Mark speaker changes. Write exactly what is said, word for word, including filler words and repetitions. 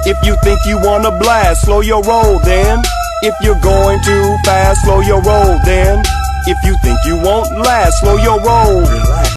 Speaker 1: If you think you wanna blast, slow your roll then. If you're going too fast, slow your roll then. If you think you won't last, slow your roll.